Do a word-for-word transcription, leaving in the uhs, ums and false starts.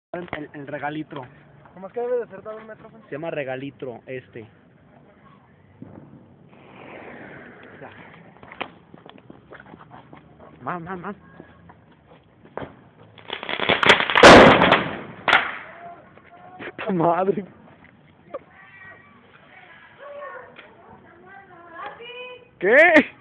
El, el regalitro. ¿Cómo que debe de ser dado un metro? Se llama regalitro este. Ya. Más, más, más. Puta madre. ¿Qué?